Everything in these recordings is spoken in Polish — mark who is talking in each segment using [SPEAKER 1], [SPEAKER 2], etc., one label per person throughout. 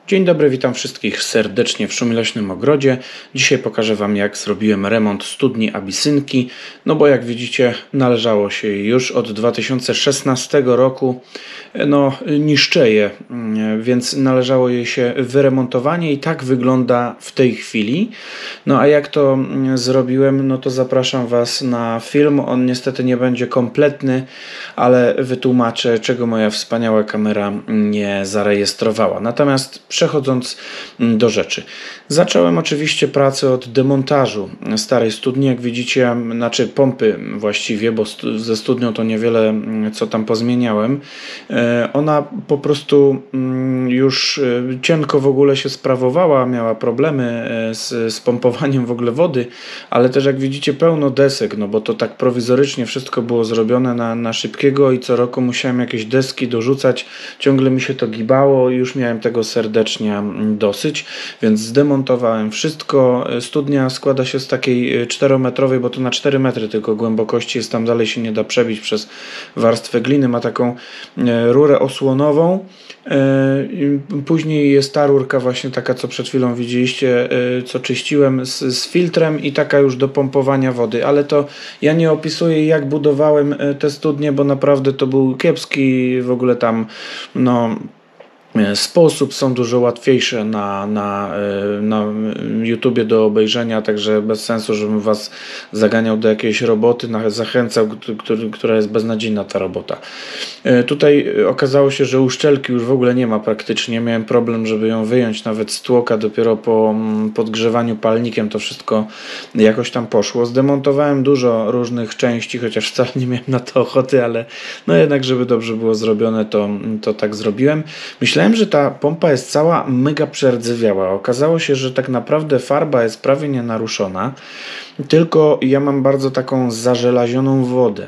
[SPEAKER 1] Dzień dobry, witam wszystkich serdecznie w Szumileśnym Ogrodzie. Dzisiaj pokażę Wam, jak zrobiłem remont studni Abisynki. No bo jak widzicie, należało się jej już od 2016 roku. Niszczeje, więc należało jej się wyremontowanie i tak wygląda w tej chwili. No a jak to zrobiłem, no to zapraszam Was na film. On niestety nie będzie kompletny, ale wytłumaczę, czego moja wspaniała kamera nie zarejestrowała. Natomiast przechodząc do rzeczy. Zacząłem oczywiście pracę od demontażu starej studni, jak widzicie, znaczy pompy właściwie, bo ze studnią to niewiele co tam pozmieniałem. Ona po prostu już cienko w ogóle się sprawowała, miała problemy z pompowaniem w ogóle wody, ale też jak widzicie pełno desek, no bo to tak prowizorycznie wszystko było zrobione na szybkiego i co roku musiałem jakieś deski dorzucać, ciągle mi się to gibało i już miałem tego serdecznie dosyć, więc zdemontowałem wszystko. Studnia składa się z takiej 4-metrowej, bo to na 4 metry tylko głębokości jest, tam dalej się nie da przebić przez warstwę gliny, ma taką rurę osłonową. Później jest ta rurka właśnie taka, co przed chwilą widzieliście, co czyściłem z filtrem i taka już do pompowania wody, ale to ja nie opisuję, jak budowałem te studnie, bo naprawdę to był kiepski w ogóle tam sposób, są dużo łatwiejsze na YouTubie do obejrzenia, także bez sensu, żebym Was zaganiał do jakiejś roboty, zachęcał, która jest beznadziejna ta robota. Tutaj okazało się, że uszczelki już w ogóle nie ma praktycznie, miałem problem, żeby ją wyjąć nawet z tłoka, dopiero po podgrzewaniu palnikiem to wszystko jakoś tam poszło. Zdemontowałem dużo różnych części, chociaż wcale nie miałem na to ochoty, ale no jednak, żeby dobrze było zrobione, to tak zrobiłem. Myślałem, że ta pompa jest cała mega przerdzewiała. Okazało się, że tak naprawdę farba jest prawie nienaruszona, tylko ja mam bardzo taką zażelazioną wodę.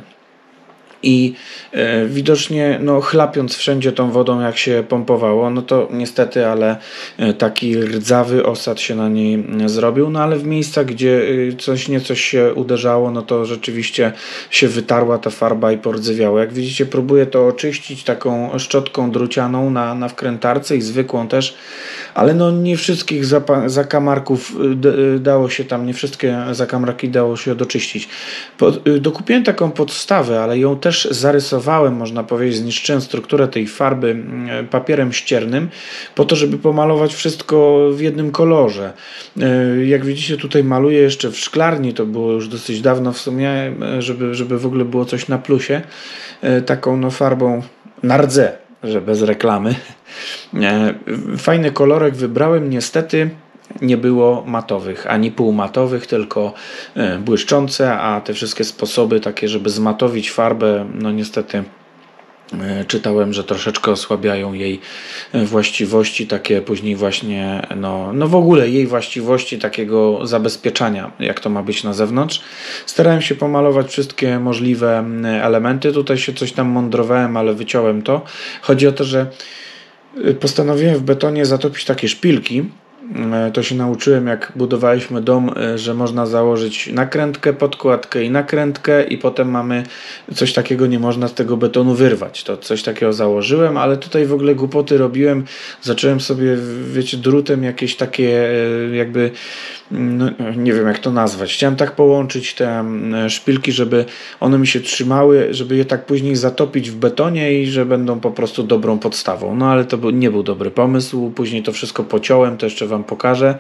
[SPEAKER 1] I widocznie chlapiąc wszędzie tą wodą, jak się pompowało, no to niestety, ale taki rdzawy osad się na niej zrobił, no ale w miejscach, gdzie coś się uderzało, no to rzeczywiście się wytarła ta farba i pordzewiało. Jak widzicie, próbuję to oczyścić taką szczotką drucianą na wkrętarce i zwykłą też, ale nie wszystkich zakamarków dało się tam, nie wszystkie zakamarki dało się doczyścić. Dokupiłem taką podstawę, ale ją też zarysowałem, można powiedzieć, zniszczyłem strukturę tej farby papierem ściernym po to, żeby pomalować wszystko w jednym kolorze. Jak widzicie, tutaj maluję jeszcze w szklarni, to było już dosyć dawno w sumie, żeby w ogóle było coś na plusie, taką farbą na rdze, że bez reklamy. Fajny kolorek wybrałem, niestety nie było matowych, ani półmatowych, tylko błyszczące, a te wszystkie sposoby takie, żeby zmatowić farbę, niestety czytałem, że troszeczkę osłabiają jej właściwości, takie później właśnie, w ogóle jej właściwości takiego zabezpieczania, jak to ma być na zewnątrz. Starałem się pomalować wszystkie możliwe elementy, tutaj się coś tam mądrowałem, ale wyciąłem to. Chodzi o to, że postanowiłem w betonie zatopić takie szpilki. To się nauczyłem, jak budowaliśmy dom, że można założyć nakrętkę, podkładkę i nakrętkę i potem mamy coś takiego, nie można z tego betonu wyrwać. To coś takiego założyłem, ale tutaj w ogóle głupoty robiłem. Zacząłem sobie, wiecie, drutem jakieś takie jakby, nie wiem jak to nazwać. Chciałem tak połączyć te szpilki, żeby one mi się trzymały, żeby je tak później zatopić w betonie i że będą po prostu dobrą podstawą. Ale to nie był dobry pomysł. Później to wszystko pociąłem, to jeszcze Wam pokażę.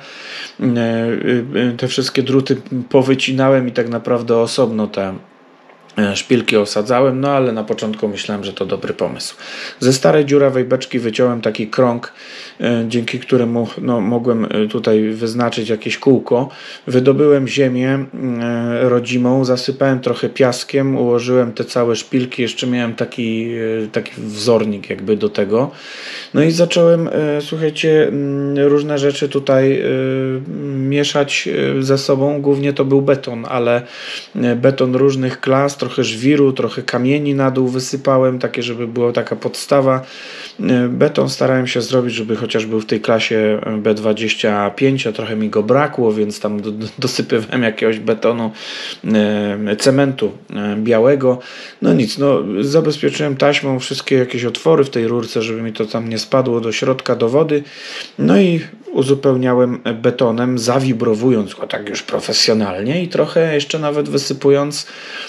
[SPEAKER 1] Te wszystkie druty powycinałem i tak naprawdę osobno te szpilki osadzałem, ale na początku myślałem, że to dobry pomysł. Ze starej dziurawej beczki wyciąłem taki krąg, dzięki któremu mogłem tutaj wyznaczyć jakieś kółko. Wydobyłem ziemię rodzimą, zasypałem trochę piaskiem, ułożyłem te całe szpilki, jeszcze miałem taki wzornik jakby do tego. I zacząłem, słuchajcie, różne rzeczy tutaj mieszać ze sobą. Głównie to był beton, ale beton różnych klas, trochę żwiru, trochę kamieni na dół wysypałem, takie, żeby była taka podstawa. Beton starałem się zrobić, żeby chociaż był w tej klasie B25, a trochę mi go brakło, więc tam dosypywałem jakiegoś betonu, cementu białego. No nic, zabezpieczyłem taśmą wszystkie jakieś otwory w tej rurce, żeby mi to tam nie spadło do środka, do wody. No i uzupełniałem betonem, zawibrowując go tak już profesjonalnie i trochę jeszcze nawet wysypując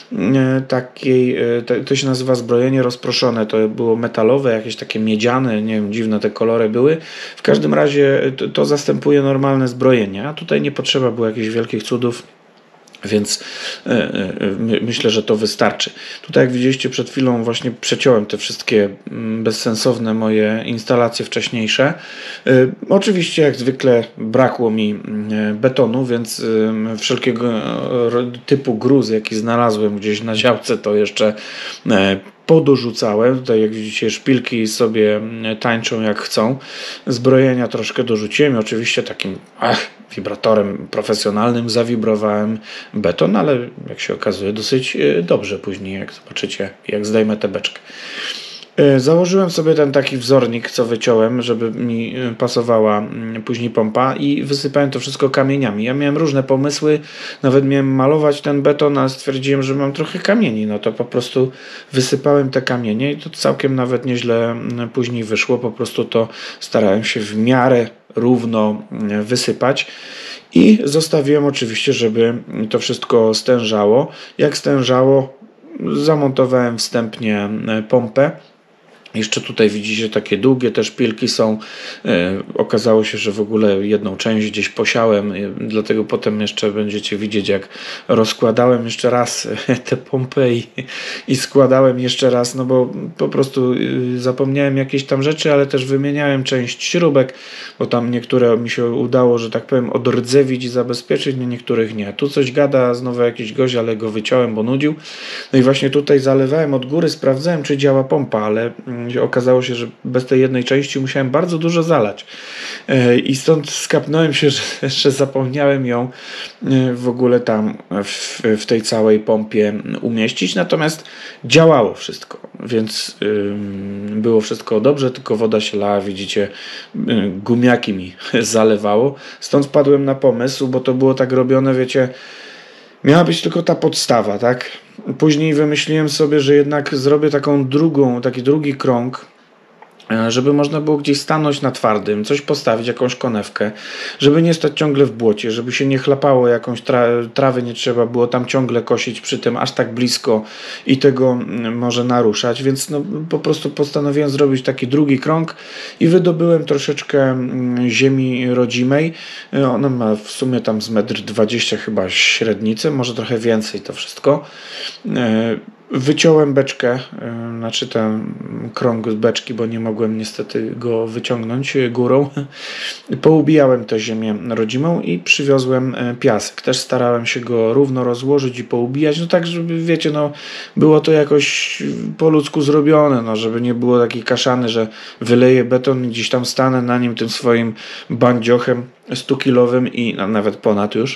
[SPEAKER 1] to się nazywa zbrojenie rozproszone, to było metalowe, jakieś takie miedziane, nie wiem, dziwne te kolory były. W każdym razie to zastępuje normalne zbrojenie, a tutaj nie potrzeba było jakichś wielkich cudów. Więc myślę, że to wystarczy. Tutaj jak widzieliście przed chwilą właśnie przeciąłem te wszystkie bezsensowne moje instalacje wcześniejsze. Oczywiście jak zwykle brakło mi betonu, więc wszelkiego typu gruz, jaki znalazłem gdzieś na działce, to jeszcze podorzucałem. Tutaj jak widzicie szpilki sobie tańczą jak chcą. Zbrojenia troszkę dorzuciłem. Oczywiście takim wibratorem profesjonalnym zawibrowałem beton, ale jak się okazuje dosyć dobrze później, jak zobaczycie, jak zdejmę tę beczkę. Założyłem sobie ten taki wzornik, co wyciąłem, żeby mi pasowała później pompa i wysypałem to wszystko kamieniami. Ja miałem różne pomysły, nawet miałem malować ten beton, ale stwierdziłem, że mam trochę kamieni, no to po prostu wysypałem te kamienie i to całkiem nawet nieźle później wyszło, po prostu to starałem się w miarę równo wysypać. I zostawiłem oczywiście, żeby to wszystko stężało. Jak stężało, zamontowałem wstępnie pompę. Jeszcze tutaj widzicie takie długie te szpilki są. Okazało się, że w ogóle jedną część gdzieś posiałem, dlatego potem jeszcze będziecie widzieć, jak rozkładałem jeszcze raz tę pompę i składałem jeszcze raz, no bo po prostu zapomniałem jakieś tam rzeczy, ale też wymieniałem część śrubek, bo tam niektóre mi się udało, że tak powiem, odrdzewić i zabezpieczyć, niektórych nie. Tu coś gada znowu jakiś gość, ale go wyciąłem, bo nudził. No i właśnie tutaj zalewałem od góry, sprawdzałem, czy działa pompa, ale okazało się, że bez tej jednej części musiałem bardzo dużo zalać i stąd skapnąłem się, że zapomniałem ją w ogóle tam w tej całej pompie umieścić, natomiast działało wszystko, więc było wszystko dobrze, tylko woda się lała, widzicie, gumiaki mi zalewało, stąd wpadłem na pomysł, bo to było tak robione, wiecie, miała być tylko ta podstawa, tak? Później wymyśliłem sobie, że jednak zrobię taki drugi krąg, żeby można było gdzieś stanąć na twardym, coś postawić, jakąś konewkę, żeby nie stać ciągle w błocie, żeby się nie chlapało jakąś trawy, nie trzeba było tam ciągle kosić przy tym aż tak blisko i tego może naruszać, więc po prostu postanowiłem zrobić taki drugi krąg i wydobyłem troszeczkę ziemi rodzimej. Ona ma w sumie tam z 1,20 m chyba średnicy, może trochę więcej to wszystko. Wyciąłem beczkę, znaczy ten krąg z beczki, bo nie mogłem niestety go wyciągnąć górą. Poubijałem tę ziemię rodzimą i przywiozłem piasek. Też starałem się go równo rozłożyć i poubijać, tak żeby, wiecie, było to jakoś po ludzku zrobione, żeby nie było takiej kaszany, że wyleję beton i gdzieś tam stanę na nim tym swoim bandziochem 100-kilowym i nawet ponad już.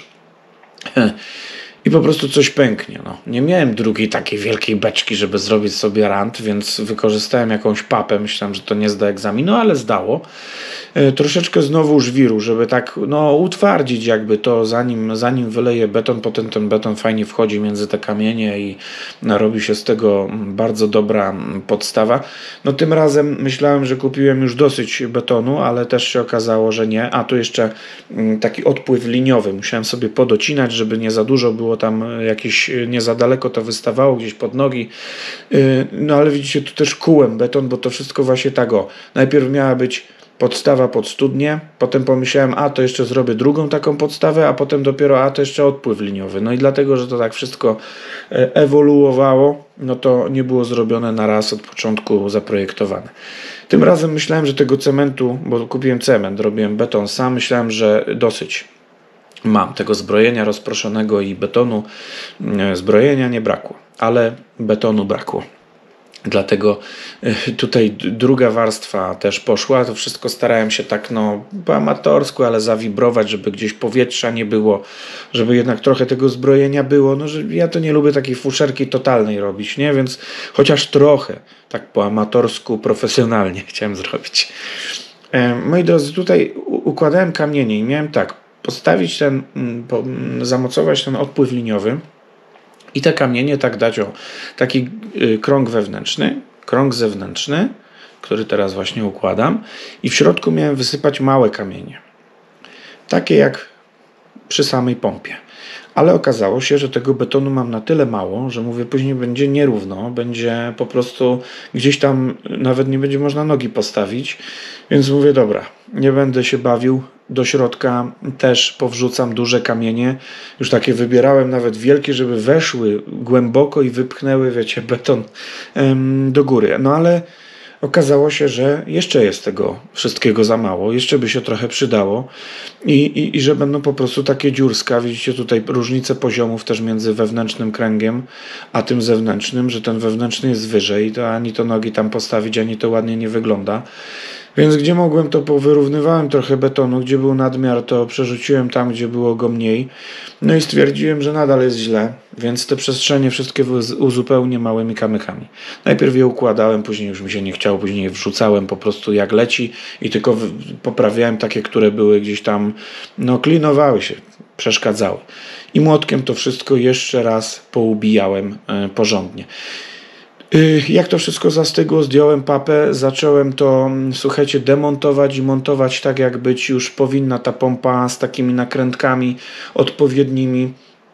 [SPEAKER 1] I po prostu coś pęknie. Nie miałem drugiej takiej wielkiej beczki, żeby zrobić sobie rant, więc wykorzystałem jakąś papę. Myślałem, że to nie zda egzaminu, ale zdało. Troszeczkę znowu żwiru, żeby tak utwardzić jakby to, zanim wyleję beton, potem ten beton fajnie wchodzi między te kamienie i robi się z tego bardzo dobra podstawa. Tym razem myślałem, że kupiłem już dosyć betonu, ale też się okazało, że nie. A tu jeszcze taki odpływ liniowy. Musiałem sobie podocinać, żeby nie za dużo było tam jakieś, nie za daleko to wystawało gdzieś pod nogi. Ale widzicie, tu też kułem beton, bo to wszystko właśnie tak najpierw miała być podstawa pod studnię, potem pomyślałem, to jeszcze zrobię drugą taką podstawę, a potem dopiero, to jeszcze odpływ liniowy. I dlatego, że to tak wszystko ewoluowało, to nie było zrobione na raz od początku zaprojektowane. Tym razem myślałem, że tego cementu, bo kupiłem cement, robiłem beton sam, myślałem, że dosyć mam tego zbrojenia rozproszonego i betonu. Zbrojenia nie brakło, ale betonu brakło. Dlatego tutaj druga warstwa też poszła. To wszystko starałem się tak po amatorsku, ale zawibrować, żeby gdzieś powietrza nie było, żeby jednak trochę tego zbrojenia było. Że ja to nie lubię takiej fuszerki totalnej robić, nie? Więc chociaż trochę tak po amatorsku, profesjonalnie chciałem zrobić. Moi drodzy, tutaj układałem kamienie i miałem tak, postawić zamocować ten odpływ liniowy i te kamienie tak dać taki krąg wewnętrzny, krąg zewnętrzny, który teraz właśnie układam, i w środku miałem wysypać małe kamienie. Takie jak przy samej pompie. Ale okazało się, że tego betonu mam na tyle mało, że mówię, później będzie nierówno, będzie po prostu gdzieś tam nawet nie będzie można nogi postawić, więc mówię, dobra, nie będę się bawił, do środka też powrzucam duże kamienie, już takie wybierałem nawet wielkie, żeby weszły głęboko i wypchnęły, wiecie, beton do góry. Ale okazało się, że jeszcze jest tego wszystkiego za mało, jeszcze by się trochę przydało i że będą po prostu takie dziurska. Widzicie tutaj różnicę poziomów też między wewnętrznym kręgiem a tym zewnętrznym, że ten wewnętrzny jest wyżej, to ani to nogi tam postawić, ani to ładnie nie wygląda. Więc gdzie mogłem, to powyrównywałem trochę betonu, gdzie był nadmiar, to przerzuciłem tam, gdzie było go mniej. I stwierdziłem, że nadal jest źle, więc te przestrzenie wszystkie uzupełnię małymi kamykami. Najpierw je układałem, później już mi się nie chciało, później je wrzucałem po prostu jak leci i tylko poprawiałem takie, które były gdzieś tam, klinowały się, przeszkadzały. I młotkiem to wszystko jeszcze raz poubijałem porządnie. Jak to wszystko zastygło, zdjąłem papę, zacząłem to, słuchajcie, demontować i montować tak, jak być już powinna ta pompa, z takimi nakrętkami odpowiednimi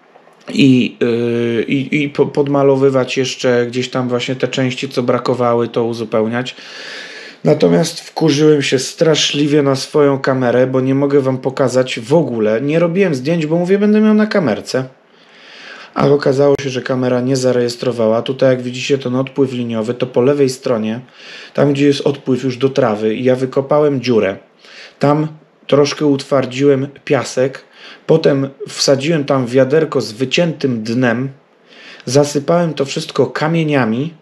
[SPEAKER 1] i podmalowywać jeszcze gdzieś tam właśnie te części, co brakowały, to uzupełniać. Natomiast wkurzyłem się straszliwie na swoją kamerę, bo nie mogę wam pokazać w ogóle. Nie robiłem zdjęć, bo mówię, będę miał na kamerce. A okazało się, że kamera nie zarejestrowała. Tutaj jak widzicie ten odpływ liniowy, to po lewej stronie, tam gdzie jest odpływ już do trawy, ja wykopałem dziurę. Tam troszkę utwardziłem piasek, potem wsadziłem tam wiaderko z wyciętym dnem, zasypałem to wszystko kamieniami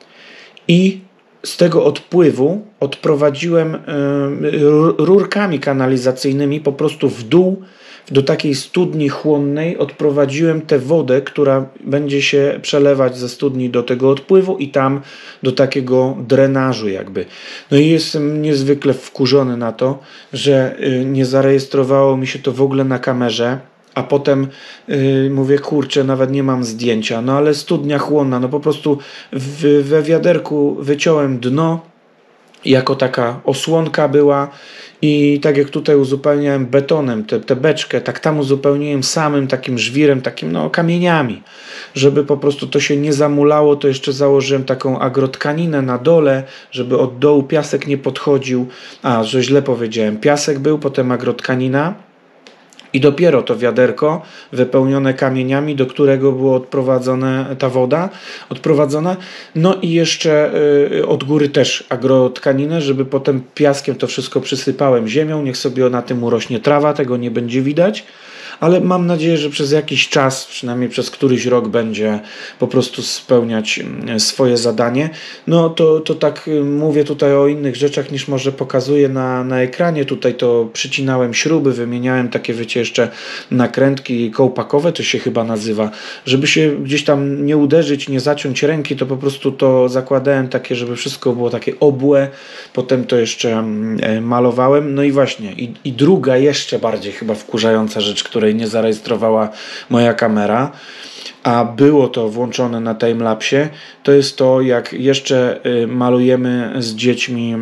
[SPEAKER 1] i z tego odpływu odprowadziłem rurkami kanalizacyjnymi po prostu w dół do takiej studni chłonnej, odprowadziłem tę wodę, która będzie się przelewać ze studni do tego odpływu i tam do takiego drenażu jakby. I jestem niezwykle wkurzony na to, że nie zarejestrowało mi się to w ogóle na kamerze, a potem mówię, kurczę, nawet nie mam zdjęcia, ale studnia chłonna, po prostu we wiaderku wyciąłem dno, jako taka osłonka była i tak jak tutaj uzupełniałem betonem tę beczkę, tak tam uzupełniłem samym takim żwirem, takim kamieniami, żeby po prostu to się nie zamulało. To jeszcze założyłem taką agrotkaninę na dole, żeby od dołu piasek nie podchodził, że źle powiedziałem, piasek był, potem agrotkanina i dopiero to wiaderko wypełnione kamieniami, do którego było odprowadzone ta woda, odprowadzona. I jeszcze od góry też agrotkaninę, żeby potem piaskiem to wszystko przysypałem ziemią. Niech sobie na tym urośnie trawa, tego nie będzie widać. Ale mam nadzieję, że przez jakiś czas, przynajmniej przez któryś rok będzie po prostu spełniać swoje zadanie. To tak mówię tutaj o innych rzeczach niż może pokazuję na ekranie. Tutaj to przycinałem śruby, wymieniałem takie, wiecie, jeszcze nakrętki kołpakowe, to się chyba nazywa. Żeby się gdzieś tam nie uderzyć, nie zaciąć ręki, to po prostu to zakładałem takie, żeby wszystko było takie obłe. Potem to jeszcze malowałem. I właśnie, i druga jeszcze bardziej chyba wkurzająca rzecz, której nie zarejestrowała moja kamera, a było to włączone na timelapsie, to jest to, jak jeszcze malujemy z dziećmi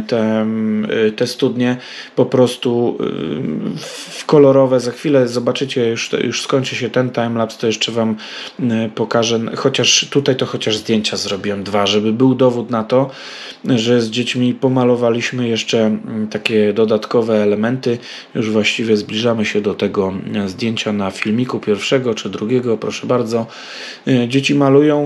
[SPEAKER 1] te studnie po prostu w kolorowe. Za chwilę zobaczycie, już skończy się ten timelapse, to jeszcze wam pokażę, chociaż tutaj to chociaż zdjęcia zrobiłem 2, żeby był dowód na to, że z dziećmi pomalowaliśmy jeszcze takie dodatkowe elementy. Już właściwie zbliżamy się do tego zdjęcia na filmiku pierwszego czy drugiego, proszę bardzo. Dzieci malują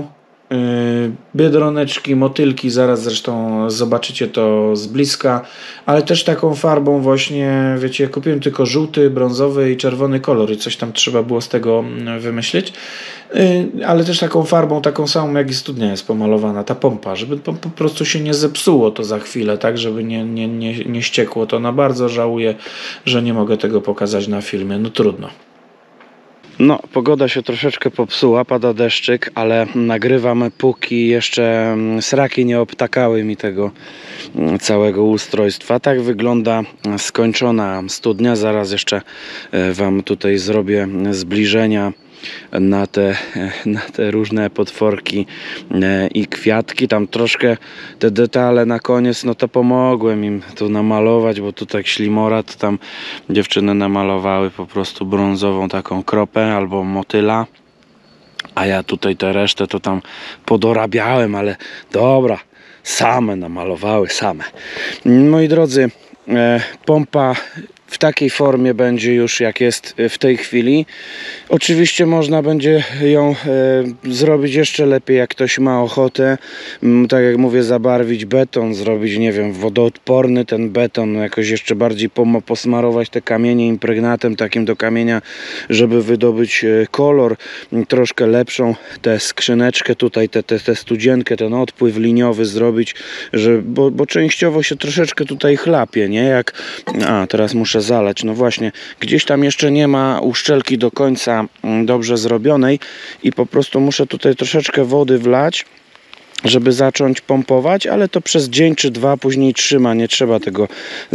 [SPEAKER 1] biedroneczki, motylki, zaraz zresztą zobaczycie to z bliska, ale też taką farbą właśnie, wiecie, kupiłem tylko żółty, brązowy i czerwony kolor i coś tam trzeba było z tego wymyślić, ale też taką farbą, taką samą jak i studnia jest pomalowana, ta pompa, żeby po prostu się nie zepsuło to za chwilę, tak, żeby nie ściekło to. No bardzo żałuję, że nie mogę tego pokazać na filmie, no trudno.
[SPEAKER 2] No, pogoda się troszeczkę popsuła, pada deszczyk, ale nagrywam, póki jeszcze sraki nie obtakały mi tego całego ustrojstwa. Tak wygląda skończona studnia. Zaraz jeszcze Wam tutaj zrobię zbliżenia na te różne potworki i kwiatki. Tam troszkę te detale na koniec, no to pomogłem im tu namalować, bo tu tak ślimora, to tam dziewczyny namalowały po prostu brązową taką kropę albo motyla, a ja tutaj tę resztę to tam podorabiałem, ale dobra, same namalowały, same. Moi drodzy, pompa w takiej formie będzie już jak jest w tej chwili. Oczywiście można będzie ją zrobić jeszcze lepiej, jak ktoś ma ochotę. Tak jak mówię, zabarwić beton, zrobić, nie wiem, wodoodporny ten beton, jakoś jeszcze bardziej posmarować te kamienie impregnatem takim do kamienia, żeby wydobyć kolor. Troszkę lepszą tę skrzyneczkę tutaj, tę studzienkę, ten odpływ liniowy zrobić, bo częściowo się troszeczkę tutaj chlapie, nie? Jak... A, teraz muszę zalać. No właśnie, gdzieś tam jeszcze nie ma uszczelki do końca dobrze zrobionej i po prostu muszę tutaj troszeczkę wody wlać, żeby zacząć pompować, ale to przez dzień czy dwa później trzyma, nie trzeba tego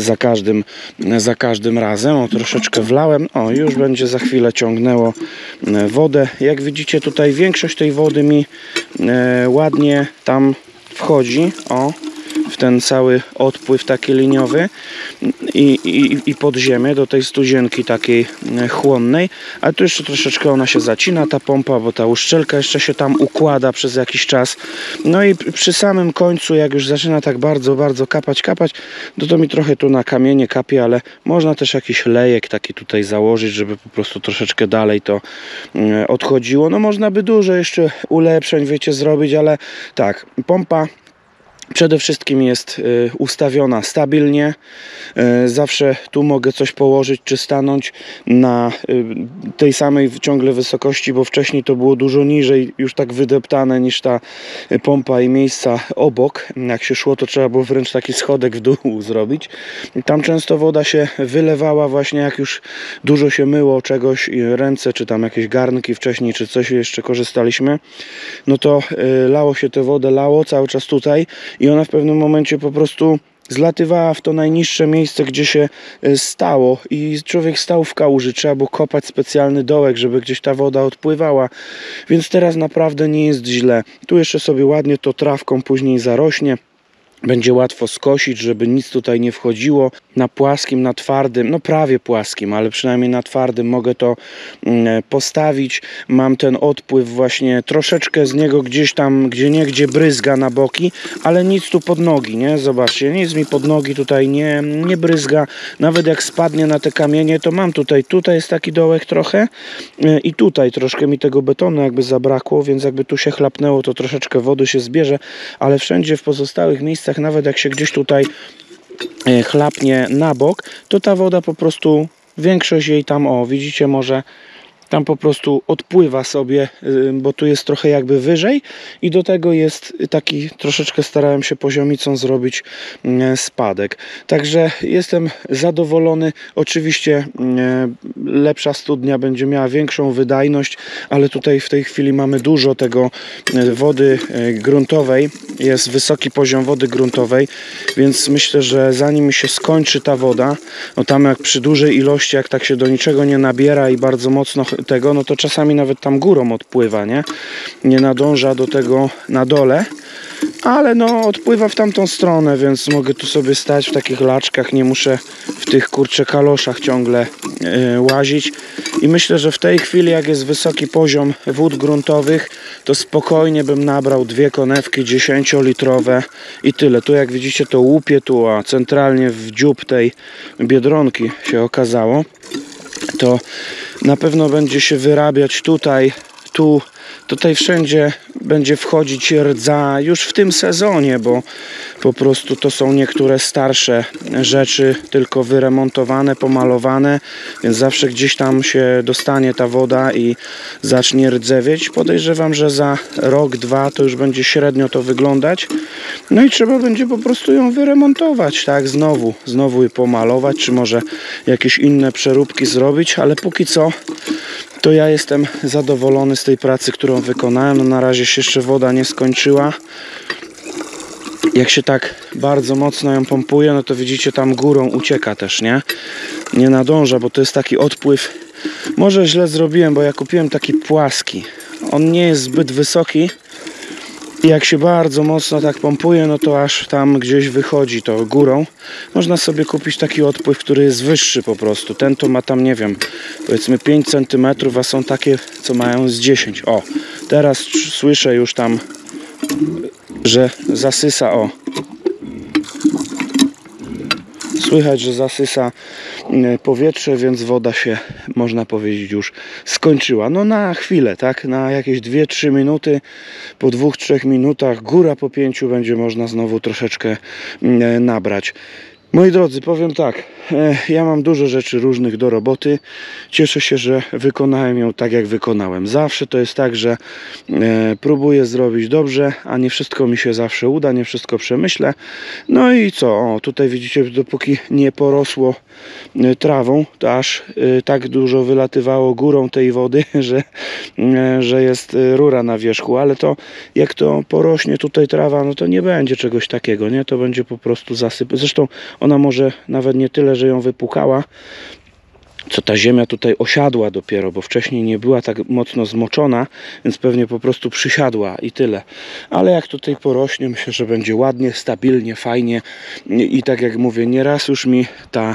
[SPEAKER 2] za każdym razem. O, troszeczkę wlałem, o, już będzie za chwilę ciągnęło wodę. Jak widzicie, tutaj większość tej wody mi ładnie tam wchodzi, o, w ten cały odpływ taki liniowy i pod ziemię do tej studzienki takiej chłonnej, ale tu jeszcze troszeczkę ona się zacina, ta pompa, bo ta uszczelka jeszcze się tam układa przez jakiś czas. No i przy samym końcu, jak już zaczyna tak bardzo kapać, to mi trochę tu na kamienie kapie, ale można też jakiś lejek taki tutaj założyć, żeby po prostu troszeczkę dalej to odchodziło. No można by dużo jeszcze ulepszeń, wiecie, zrobić, ale tak, pompa przede wszystkim jest ustawiona stabilnie. Zawsze tu mogę coś położyć czy stanąć na tej samej ciągle wysokości, bo wcześniej to było dużo niżej, już tak wydeptane niż ta pompa i miejsca obok. Jak się szło, to trzeba było wręcz taki schodek w dół zrobić. Tam często woda się wylewała właśnie, jak już dużo się myło czegoś, ręce czy tam jakieś garnki wcześniej, czy coś jeszcze korzystaliśmy, no to lało się tę wodę, lało cały czas tutaj i ona w pewnym momencie po prostu zlatywała w to najniższe miejsce, gdzie się stało i człowiek stał w kałuży, trzeba było kopać specjalny dołek, żeby gdzieś ta woda odpływała, więc teraz naprawdę nie jest źle. Tu jeszcze sobie ładnie to trawką później zarośnie. Będzie łatwo skosić, żeby nic tutaj nie wchodziło. Na płaskim, na twardym, no prawie płaskim, ale przynajmniej na twardym mogę to postawić. Mam ten odpływ właśnie, troszeczkę z niego gdzieś tam, gdzie bryzga na boki, ale nic tu pod nogi, nie? Zobaczcie, nic mi pod nogi tutaj nie bryzga. Nawet jak spadnie na te kamienie, to mam tutaj jest taki dołek trochę i tutaj troszkę mi tego betonu jakby zabrakło, więc jakby tu się chlapnęło, to troszeczkę wody się zbierze, ale wszędzie w pozostałych miejscach, nawet jak się gdzieś tutaj chlapnie na bok, to ta woda po prostu, większość jej tam, o widzicie, może tam po prostu odpływa sobie, bo tu jest trochę jakby wyżej i do tego jest taki, troszeczkę starałem się poziomicą zrobić spadek. Także jestem zadowolony. Oczywiście lepsza studnia będzie miała większą wydajność, ale tutaj w tej chwili mamy dużo tego wody gruntowej. Jest wysoki poziom wody gruntowej, więc myślę, że zanim się skończy ta woda, no tam jak przy dużej ilości, jak tak się do niczego nie nabiera i bardzo mocno tego, no to czasami nawet tam górą odpływa, nie nadąża do tego na dole, ale no odpływa w tamtą stronę, więc mogę tu sobie stać w takich laczkach, nie muszę w tych kurczę kaloszach ciągle łazić i myślę, że w tej chwili, jak jest wysoki poziom wód gruntowych, to spokojnie bym nabrał 2 konewki 10-litrowe i tyle. Tu jak widzicie, to łupie tu, a centralnie w dziób tej biedronki się okazało, to na pewno będzie się wyrabiać tutaj wszędzie będzie wchodzić rdza już w tym sezonie, bo po prostu to są niektóre starsze rzeczy, tylko wyremontowane, pomalowane, więc zawsze gdzieś tam się dostanie ta woda i zacznie rdzewieć. Podejrzewam, że za rok, dwa to już będzie średnio to wyglądać. No i trzeba będzie po prostu ją wyremontować, tak? Znowu je pomalować, czy może jakieś inne przeróbki zrobić, ale póki co to ja jestem zadowolony z tej pracy, którą wykonałem. No na razie się jeszcze woda nie skończyła. Jak się tak bardzo mocno ją pompuje, no to widzicie, tam górą ucieka też, nie? Nie nadąża, bo to jest taki odpływ. Może źle zrobiłem, bo ja kupiłem taki płaski. On nie jest zbyt wysoki. I jak się bardzo mocno tak pompuje, no to aż tam gdzieś wychodzi to górą. Można sobie kupić taki odpływ, który jest wyższy po prostu. Ten to ma tam, nie wiem, powiedzmy 5 cm, a są takie, co mają z 10. O, teraz słyszę już tam, że zasysa, o. Słychać, że zasysa powietrze, więc woda się, można powiedzieć, już skończyła. No na chwilę, tak? Na jakieś 2-3 minuty. Po 2-3 minutach, góra po 5 będzie można znowu troszeczkę nabrać. Moi drodzy, powiem tak, ja mam dużo rzeczy różnych do roboty. Cieszę się, że wykonałem ją tak, jak wykonałem. Zawsze to jest tak, że próbuję zrobić dobrze, a nie wszystko mi się zawsze uda, nie wszystko przemyślę. No i co? O, tutaj widzicie, dopóki nie porosło trawą, to aż tak dużo wylatywało górą tej wody, że jest rura na wierzchu, ale to jak to porośnie tutaj trawa, no to nie będzie czegoś takiego, nie? To będzie po prostu zasyp. Zresztą ona może nawet nie tyle, że ją wypukała, co ta ziemia tutaj osiadła dopiero, bo wcześniej nie była tak mocno zmoczona, więc pewnie po prostu przysiadła i tyle. Ale jak tutaj porośnie, myślę, że będzie ładnie, stabilnie, fajnie i tak jak mówię, nieraz już mi ta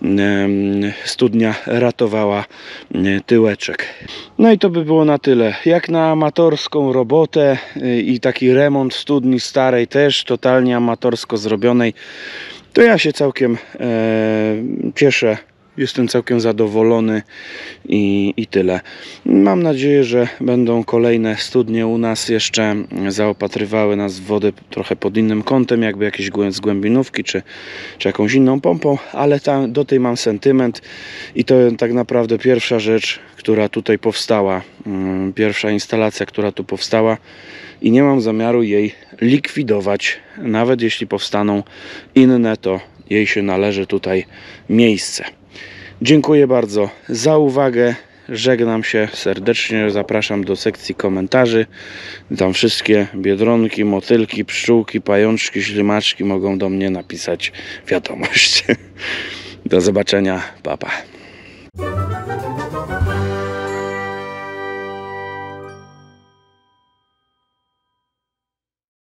[SPEAKER 2] studnia ratowała tyłeczek. No i to by było na tyle. Jak na amatorską robotę i taki remont studni starej, też totalnie amatorsko zrobionej, to ja się całkiem cieszę. Jestem całkiem zadowolony i tyle. Mam nadzieję, że będą kolejne studnie u nas jeszcze zaopatrywały nas w wodę trochę pod innym kątem, jakby jakieś z głębinówki czy jakąś inną pompą, ale do tej mam sentyment i to tak naprawdę pierwsza rzecz, która tutaj powstała, pierwsza instalacja, która tu powstała i nie mam zamiaru jej likwidować. Nawet jeśli powstaną inne, to jej się należy tutaj miejsce. Dziękuję bardzo za uwagę. Żegnam się serdecznie. Zapraszam do sekcji komentarzy. Tam wszystkie biedronki, motylki, pszczółki, pajączki, ślimaczki mogą do mnie napisać wiadomość. Do zobaczenia. Pa, pa.